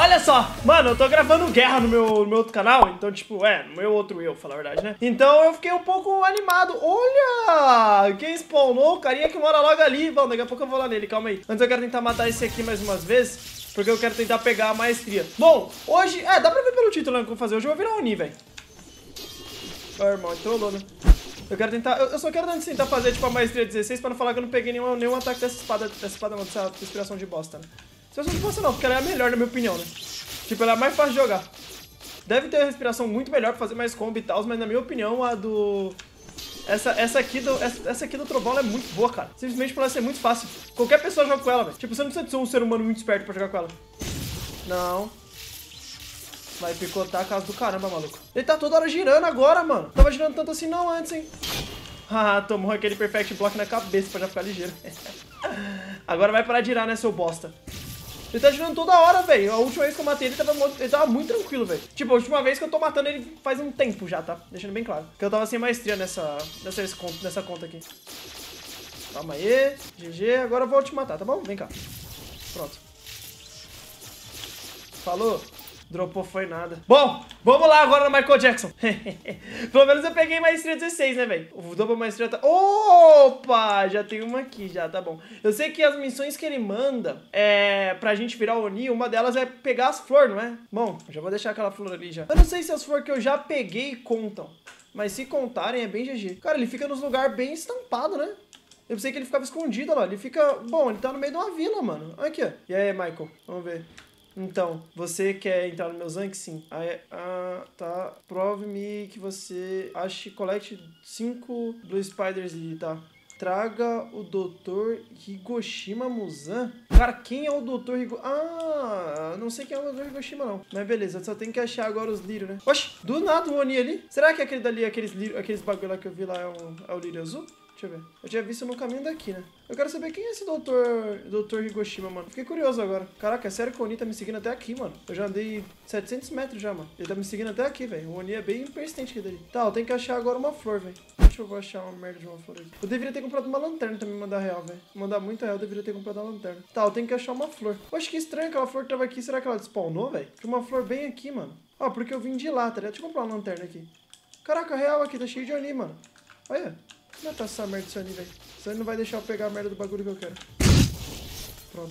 Olha só, mano, eu tô gravando guerra no meu outro canal, então, tipo, no meu outro eu, falar a verdade, né? Então eu fiquei um pouco animado. Olha, quem spawnou, o carinha que mora logo ali. Bom, daqui a pouco eu vou lá nele, calma aí. Antes eu quero tentar matar esse aqui mais umas vezes, porque eu quero tentar pegar a maestria. Bom, hoje, dá pra ver pelo título, né, que eu vou fazer. Hoje eu vou virar Oni, velho. Ó, irmão, entrolou, né? Eu quero tentar, eu só quero tentar fazer, tipo, a maestria 16 pra não falar que eu não peguei nenhum ataque dessa espada não, dessa inspiração de bosta, né? Inspiração de bosta não, porque ela é a melhor, na minha opinião, né? Tipo, ela é a mais fácil de jogar. Deve ter uma respiração muito melhor pra fazer mais combo e tal, mas na minha opinião, a do... Essa aqui do trovão ela é muito boa, cara. Simplesmente por ela ser muito fácil. Qualquer pessoa joga com ela, velho. Tipo, você não precisa ser um ser humano muito esperto pra jogar com ela. Não. Vai picotar a casa do caramba, maluco. Ele tá toda hora girando agora, mano. Tava girando tanto assim não antes, hein. Ah, tomou aquele perfect block na cabeça pra já ficar ligeiro. Agora vai parar de girar, né, seu bosta. Ele tá girando toda hora, velho. A última vez que eu matei ele tava muito tranquilo, velho. Tipo, a última vez que eu tô matando ele faz um tempo já, tá? Deixando bem claro. Porque eu tava sem maestria nessa conta aqui. Calma aí. GG. Agora eu vou te matar, tá bom? Vem cá. Pronto. Falou. Dropou foi nada. Bom, vamos lá agora no Michael Jackson. Pelo menos eu peguei maestria 16, né, velho? O dobro maestria tá... Opa! Já tem uma aqui, já, tá bom. Eu sei que as missões que ele manda pra gente virar o Oni, uma delas é pegar as flores, não é? Bom, já vou deixar aquela flor ali já. Eu não sei se as flores que eu já peguei contam, mas se contarem é bem GG. Cara, ele fica nos lugares bem estampado, né? Eu pensei que ele ficava escondido, olha lá. Ele fica... Bom, ele tá no meio de uma vila, mano. Olha aqui, ó. E aí, Michael? Vamos ver. Então, você quer entrar no meu Zank? Sim. Aí, tá. Prove-me que você collect 5 Blue Spiders e tá. Traga o Dr. Higoshima Muzan? Cara, quem é o Dr. Higoshima? Não sei quem é o Dr. Higoshima, não. Mas beleza, só tem que achar agora os lírios, né? Oxi, do nada o Oni ali. Será que aquele dali, aqueles bagulho lá que eu vi lá é o lírio azul? Deixa eu ver. Eu tinha visto no caminho daqui, né? Eu quero saber quem é esse Dr. Higoshima, mano. Fiquei curioso agora. Caraca, é sério que o Oni tá me seguindo até aqui, mano. Eu já andei 700 metros já, mano. Ele tá me seguindo até aqui, velho. O Oni é bem persistente aqui dali. Tá, eu tenho que achar agora uma flor, velho. Deixa eu achar uma merda de uma flor aqui. Eu deveria ter comprado uma lanterna também, mandar real, velho. Mandar muito real, eu deveria ter comprado uma lanterna. Tá, eu tenho que achar uma flor. Poxa, que estranho, aquela flor que tava aqui. Será que ela spawnou, velho? Tinha uma flor bem aqui, mano. Ó, porque eu vim de lá, tá ligado? Deixa eu comprar uma lanterna aqui. Caraca, real aqui, tá cheio de Oni, mano. Olha. Como é que tá essa merda desse Oni, velho? Isso aí não vai deixar eu pegar a merda do bagulho que eu quero. Pronto.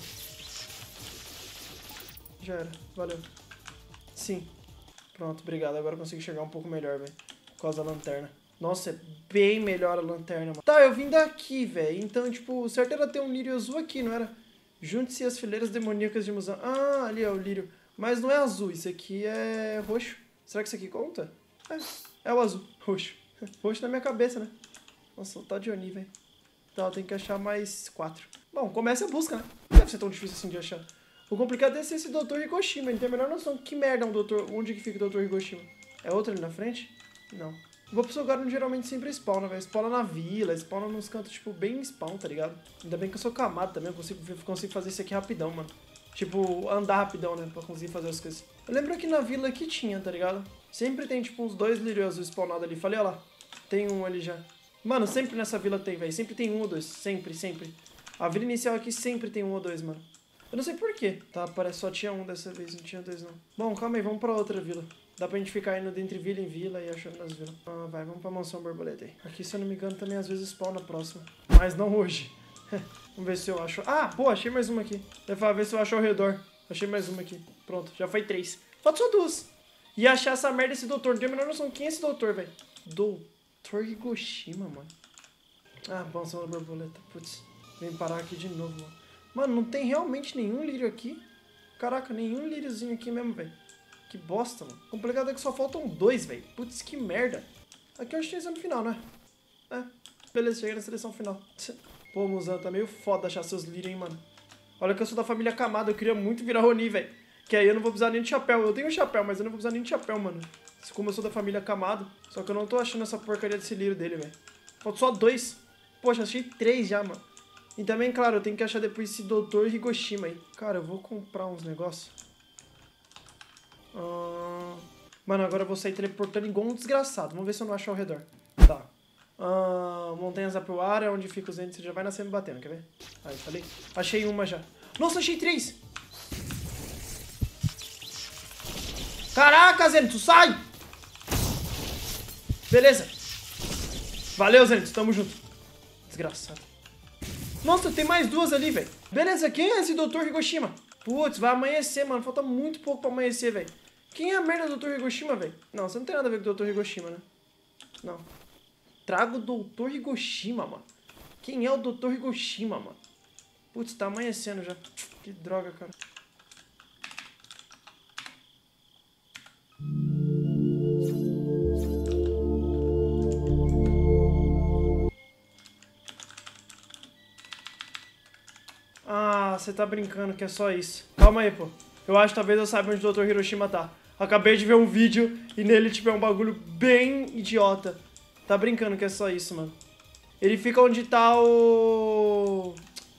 Já era. Valeu. Sim. Pronto, obrigado. Agora eu consigo enxergar um pouco melhor, velho. Por causa da lanterna. Nossa, é bem melhor a lanterna, mano. Tá, eu vim daqui, velho. Então, tipo, o certo era ter um lírio azul aqui, não era? Junte-se às fileiras demoníacas de Muzan. Ah, ali é o lírio. Mas não é azul, isso aqui é roxo. Será que isso aqui conta? É o azul. Roxo. Roxo na minha cabeça, né? Nossa, tá de Oni, velho. Tá, eu tenho que achar mais 4. Bom, começa a busca, né? Não deve ser tão difícil assim de achar. O complicado é ser esse Dr. Higoshima. Ele tem a melhor noção. Que merda é um doutor? Onde que fica o Dr. Higoshima? É outro ali na frente? Não. Vou pro seu lugar onde geralmente sempre spawna, velho. Spawna na vila, spawna nos cantos, tipo, bem spawn, tá ligado? Ainda bem que eu sou camado também. Eu consigo fazer isso aqui rapidão, mano. Tipo, andar rapidão, né? Pra conseguir fazer as coisas. Eu lembro que na vila aqui tinha, tá ligado? Sempre tem, tipo, uns 2 lírios azuis spawnados ali. Falei, ó lá. Tem um ali já. Mano, sempre nessa vila tem, velho. Sempre tem 1 ou 2. Sempre, sempre. A vila inicial aqui sempre tem 1 ou 2, mano. Eu não sei porquê. Tá, parece que só tinha 1 dessa vez, não tinha 2, não. Bom, calma aí, vamos pra outra vila. Dá pra gente ficar indo entre vila em vila e achando nas vilas. Ah, vai, vamos pra mansão borboleta aí. Aqui, se eu não me engano, também às vezes spawn na próxima. Mas não hoje. Vamos ver se eu acho. Ah, pô, achei mais uma aqui. Deve ver se eu acho ao redor. Achei mais uma aqui. Pronto, já foi 3. Falta só 2. E achar essa merda desse doutor. Não tenho a menor noção. Quem é esse doutor, velho? Dr. Higoshima, mano. Ah, mansão da borboleta. Putz, vem parar aqui de novo, mano. Mano, não tem realmente nenhum lírio aqui. Caraca, nenhum líriozinho aqui mesmo, velho. Que bosta, mano. O complicado é que só faltam 2, velho. Putz, que merda. Aqui eu acho que tem exame final, né? Beleza, cheguei na seleção final. Pô, Muzan, tá meio foda achar seus lírios, hein, mano. Olha que eu sou da família Kamado, eu queria muito virar Oni, velho. Que aí eu não vou precisar nem de chapéu. Eu tenho um chapéu, mas eu não vou precisar nem de chapéu, mano. Como eu sou da família Kamado. Só que eu não tô achando essa porcaria desse lírio dele, velho. Falta só 2. Poxa, achei 3 já, mano. E também, claro, eu tenho que achar depois esse Dr. Higoshima aí. Cara, eu vou comprar uns negócios. Mano, agora eu vou sair teleportando igual um desgraçado. Vamos ver se eu não acho ao redor. Tá. Montanhas Apuara, é onde fica os entes. Você já vai nascendo batendo, quer ver? Aí, falei. Achei uma já. Nossa, achei 3! Caraca, Zenitsu, sai! Beleza. Valeu, Zenitsu, tamo junto. Desgraçado. Nossa, tem mais duas ali, velho. Beleza, quem é esse Dr. Hiroshima? Putz, vai amanhecer, mano. Falta muito pouco pra amanhecer, velho. Quem é a merda do Dr. Hiroshima, velho? Não, você não tem nada a ver com o Dr. Hiroshima, né? Não. Traga o Dr. Hiroshima, mano. Quem é o Dr. Hiroshima, mano? Putz, tá amanhecendo já. Que droga, cara. Ah, você tá brincando que é só isso. Calma aí, pô. Eu acho que talvez eu saiba onde o Dr. Hiroshima tá. Acabei de ver um vídeo e nele tiver um bagulho bem idiota. Tá brincando que é só isso, mano. Ele fica onde tá o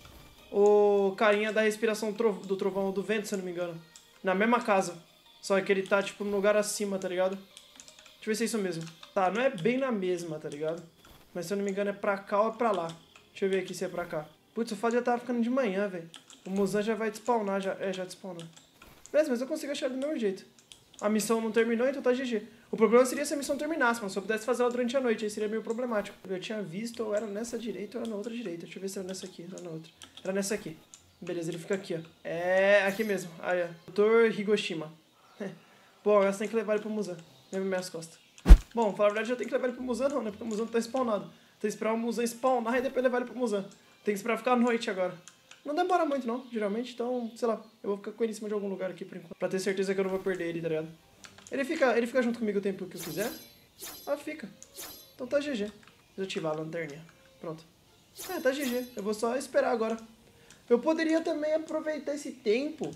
carinha da respiração do trovão do vento, se eu não me engano. Na mesma casa. Só que ele tá, tipo, no lugar acima, tá ligado? Deixa eu ver se é isso mesmo. Tá, não é bem na mesma, tá ligado? Mas se eu não me engano é pra cá ou é pra lá. Deixa eu ver aqui se é pra cá. Putz, o fato já tava ficando de manhã, velho. O Muzan já vai despawnar, já. É, já despawnou. Beleza, mas eu consigo achar do mesmo jeito. A missão não terminou, então tá GG. O problema seria se a missão terminasse, mano. Se eu pudesse fazer ela durante a noite, aí seria meio problemático. Eu tinha visto, ou era nessa direita ou era na outra direita. Deixa eu ver se era nessa aqui, era na outra. Era nessa aqui. Beleza, ele fica aqui, ó. É, aqui mesmo. Aí, ó. Dr. Hiroshima. Bom, essa tem que levar ele pro Muzan. Lembra minhas costas. Bom, falar a verdade, eu tenho que levar ele pro Muzan não, né? Porque o Muzan tá spawnado. Tem que esperar o Muzan spawnar e depois levar ele pro Muzan. Tem que esperar ficar à noite agora. Não demora muito, não, geralmente. Então, sei lá, eu vou ficar com ele em cima de algum lugar aqui por enquanto. Pra ter certeza que eu não vou perder ele, tá ligado? Ele fica junto comigo o tempo que eu quiser. Ah, fica. Então tá GG. Vou ativar a lanterninha. Pronto. É, tá GG. Eu vou só esperar agora. Eu poderia também aproveitar esse tempo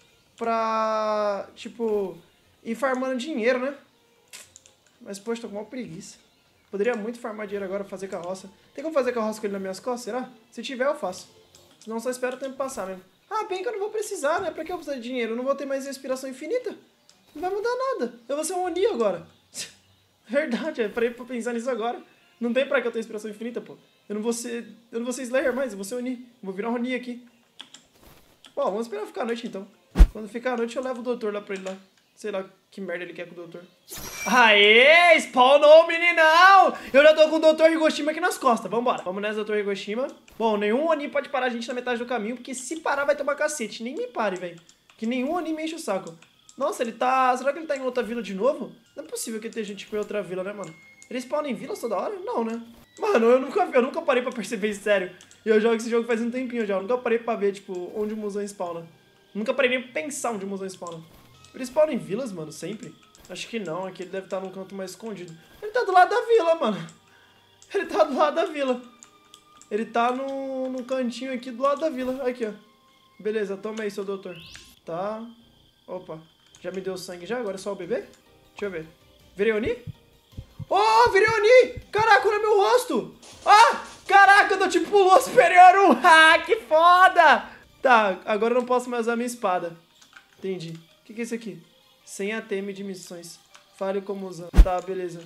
pra, tipo, ir farmando dinheiro, né? Mas, poxa, tô com uma preguiça. Poderia muito farmar dinheiro agora, fazer carroça. Tem como fazer carroça com ele nas minhas costas, será? Se tiver, eu faço. Senão só espero o tempo passar mesmo. Ah, bem que eu não vou precisar, né? Pra que eu precisar de dinheiro? Eu não vou ter mais respiração infinita. Não vai mudar nada. Eu vou ser um Oni agora. Verdade, eu parei pra pensar nisso agora. Não tem pra que eu ter respiração infinita, pô. Eu não vou ser Slayer mais, eu vou ser Oni. Vou virar um Oni aqui. Bom, vamos esperar ficar a noite então. Quando ficar a noite eu levo o doutor lá pra ele lá. Sei lá que merda ele quer com o doutor. Aê! Spawnou, meninão! Eu já tô com o Dr. Hiroshima aqui nas costas. Vambora. Vamos nessa, Dr. Hiroshima. Bom, nenhum Oni pode parar a gente na metade do caminho, porque se parar vai tomar cacete. Nem me pare, velho. Que nenhum Oni me enche o saco. Nossa, ele tá... Será que ele tá em outra vila de novo? Não é possível que tenha gente em outra vila, né, mano? Ele spawna em vilas toda hora? Não, né? Mano, eu nunca parei pra perceber isso, sério. E eu jogo esse jogo faz um tempinho já. Eu nunca parei pra ver, tipo, onde o Muzan spawna. Nunca parei nem pra pensar onde o Muzan spawna. Ele spawna em vilas, mano, sempre? Acho que não, aqui ele deve estar num canto mais escondido. Ele tá do lado da vila, mano. Ele tá do lado da vila. Ele tá num cantinho aqui do lado da vila. Aqui, ó. Beleza, toma aí, seu doutor. Tá. Opa. Já me deu sangue já? Agora é só o bebê? Deixa eu ver. Virei Oni? Oh, virei Oni! Caraca, olha meu rosto! Ah! Caraca, eu tô tipo Lua Superior 1! Ah, que foda! Tá, agora eu não posso mais usar minha espada. Entendi. O que é isso aqui? Sem ATM de missões. Fale como usar. Tá, beleza.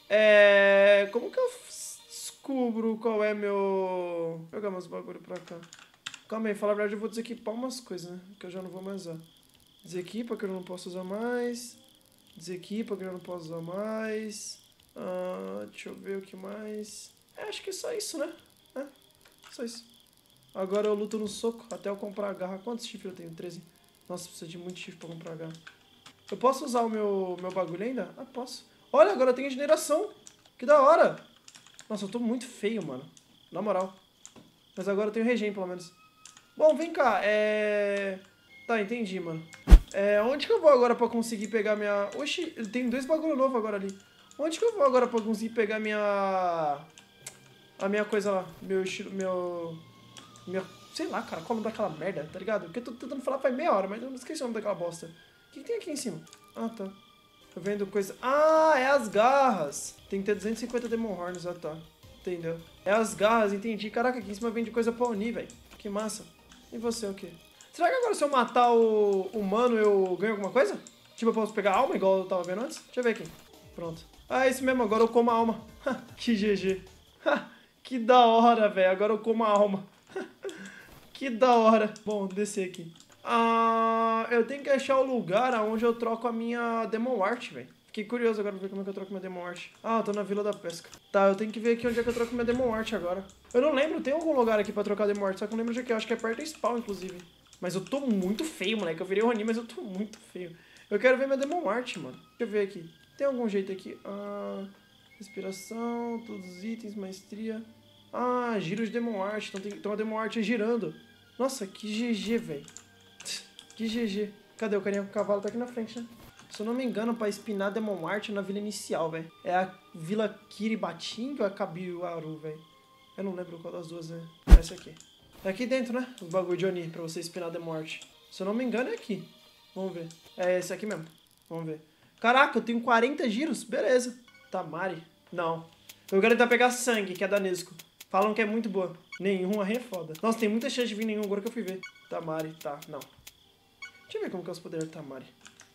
Como que eu descubro qual é meu... Vou jogar meus bagulho pra cá. Calma aí, falar a verdade, eu vou desequipar umas coisas, né? Que eu já não vou mais usar. Desequipa, que eu não posso usar mais. Desequipa, que eu não posso usar mais. Deixa eu ver o que mais. Acho que é só isso, né? Só isso. Agora eu luto no soco até eu comprar a garra. Quantos chifres eu tenho? 13. Nossa, precisa de muito chifre pra comprar a garra. Eu posso usar o meu bagulho ainda? Ah, posso. Olha, agora eu tenho regeneração. Que da hora. Nossa, eu tô muito feio, mano. Na moral. Mas agora eu tenho regen, pelo menos. Bom, vem cá. Tá, entendi, mano. Onde que eu vou agora pra conseguir pegar minha... Oxi, tem 2 bagulho novo agora ali. Onde que eu vou agora pra conseguir pegar minha... A minha coisa lá. Meu estilo... Meu... Sei lá, cara, qual é o nome daquela merda, tá ligado? Porque eu tô tentando falar faz meia hora, mas eu não esqueci o nome daquela bosta. O que tem aqui em cima? Ah, tá. Tô vendo coisa... Ah, é as garras. Tem que ter 250 Demon Horns, ah, tá. Entendeu? É as garras, entendi. Caraca, aqui em cima vende coisa pra unir, velho. Que massa. E você, o quê? Será que agora se eu matar o humano eu ganho alguma coisa? Tipo, eu posso pegar alma, igual eu tava vendo antes? Deixa eu ver aqui. Pronto. Ah, é isso mesmo, agora eu como a alma. Que GG. Que da hora, velho. Agora eu como a alma. Que da hora. Bom, descer aqui. Eu tenho que achar o lugar onde eu troco a minha Demon Art, velho. Fiquei curioso agora pra ver como é que eu troco minha Demon Art. Ah, eu tô na Vila da Pesca. Tá, eu tenho que ver aqui onde é que eu troco minha Demon Art agora. Eu não lembro, tem algum lugar aqui pra trocar Demon Art, só que eu não lembro onde é que é. Eu acho que é perto do spawn, inclusive. Mas eu tô muito feio, moleque. Eu virei o Oni, mas eu tô muito feio. Eu quero ver minha Demon Art, mano. Deixa eu ver aqui. Tem algum jeito aqui? Respiração, todos os itens, maestria. Giro de Demon Art. Então a Demon Art é girando. Nossa, que GG, velho. Que GG. Cadê o carinha com o cavalo? Tá aqui na frente, né? Se eu não me engano, pra espinar Demon Art na vila inicial, velho. É a Vila Kiribating ou a Kabiwaru, velho? Eu não lembro qual das duas é. Essa aqui. É aqui dentro, né? Os bagulho de Oni pra você espinar Demon Art. Se eu não me engano, é aqui. Vamos ver. É esse aqui mesmo. Vamos ver. Caraca, eu tenho 40 giros. Beleza. Tamari. Não. Eu quero tentar pegar sangue, que é da Nezuko. Falam que é muito boa. Nenhuma é foda. Nossa, tem muita chance de vir nenhum agora que eu fui ver. Tamari, tá. Não. Deixa eu ver como que é os poderes do Tamari.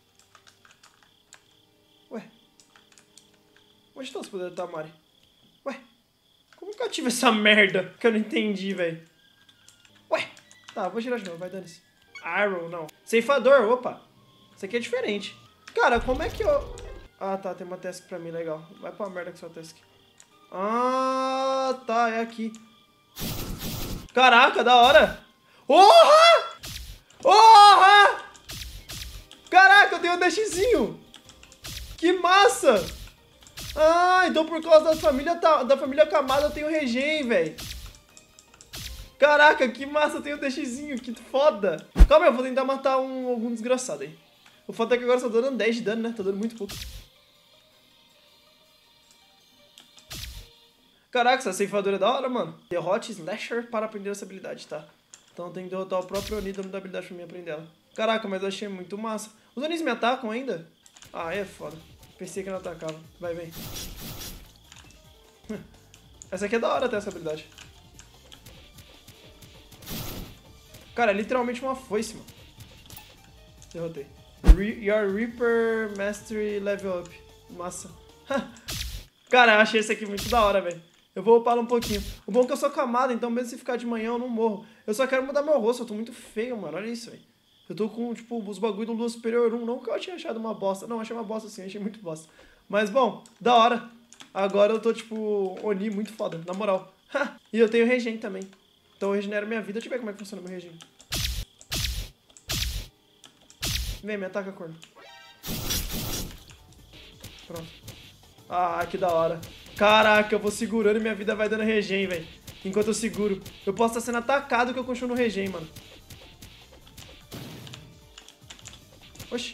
Ué. Onde estão os poderes do Tamari? Ué. Como que eu ative essa merda? Que eu não entendi, velho. Ué. Tá, vou girar de novo. Vai, dane-se. Arrow, não. Ceifador, opa. Isso aqui é diferente. Cara, como é que eu... Ah, tá. Tem uma task pra mim, legal. Vai pra merda com sua task. Ah, tá. É aqui. Caraca, da hora. Porra! Porra! Caraca, eu tenho um dashzinho. Que massa! Então por causa da família Kamada eu tenho regen, velho. Caraca, que massa, eu tenho um dashzinho, que foda. Calma aí, eu vou tentar matar algum desgraçado aí. O foda é que agora eu só tô dando 10 de dano, né? Tô dando muito pouco. Caraca, essa ceifadora é da hora, mano. Derrote Slasher para aprender essa habilidade, tá? Então tem que derrotar o próprio Oni dando da habilidade pra mim aprender ela. Caraca, mas eu achei muito massa. Os Onis me atacam ainda? É foda. Pensei que não atacava. Vai, vem. Essa aqui é da hora até, essa habilidade. Cara, é literalmente uma foice, mano. Derrotei. Your Reaper Mastery Level Up. Massa. Cara, eu achei esse aqui muito da hora, velho. Eu vou upar um pouquinho. O bom é que eu sou camada, então mesmo se ficar de manhã eu não morro. Eu só quero mudar meu rosto, eu tô muito feio, mano. Olha isso, velho. Eu tô com, tipo, os bagulho do Lua Superior 1. Não que eu tinha achado uma bosta. Não, achei uma bosta sim, achei muito bosta. Mas, bom, da hora. Agora eu tô, tipo, Oni muito foda, na moral. E eu tenho regen também. Então eu regenero minha vida. Deixa eu ver como é que funciona meu regen. Vem, me ataca, corno. Pronto. Que da hora. Caraca, eu vou segurando e minha vida vai dando regen, velho. Enquanto eu seguro. Eu posso estar sendo atacado que eu continuo no regen, mano. Oxi.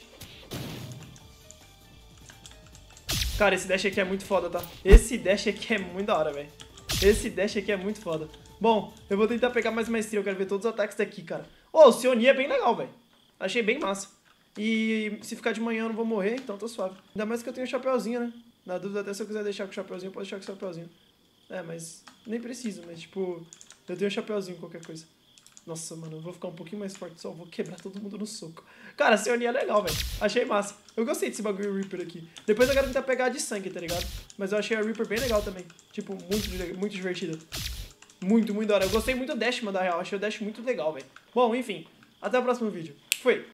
Cara, esse dash aqui é muito foda, tá? Esse dash aqui é muito da hora, velho. Esse dash aqui é muito foda. Bom, eu vou tentar pegar mais maestria. Eu quero ver todos os ataques daqui, cara. O Sioni é bem legal, velho. Achei bem massa. E se ficar de manhã eu não vou morrer, então tô suave. Ainda mais que eu tenho um chapeuzinho, né? Na dúvida, até se eu quiser deixar com o chapeuzinho, eu posso deixar com o chapeuzinho. Mas nem preciso, mas tipo, eu tenho um chapeuzinho, qualquer coisa. Nossa, mano, eu vou ficar um pouquinho mais forte só, eu vou quebrar todo mundo no soco. Cara, esse Oni é legal, velho. Achei massa. Eu gostei desse bagulho Reaper aqui. Depois eu quero tentar pegar de sangue, tá ligado? Mas eu achei a Reaper bem legal também. Tipo, muito divertida. Muito da hora. Eu gostei muito do dash, mano, da real. Achei o dash muito legal, velho. Bom, enfim. Até o próximo vídeo. Fui!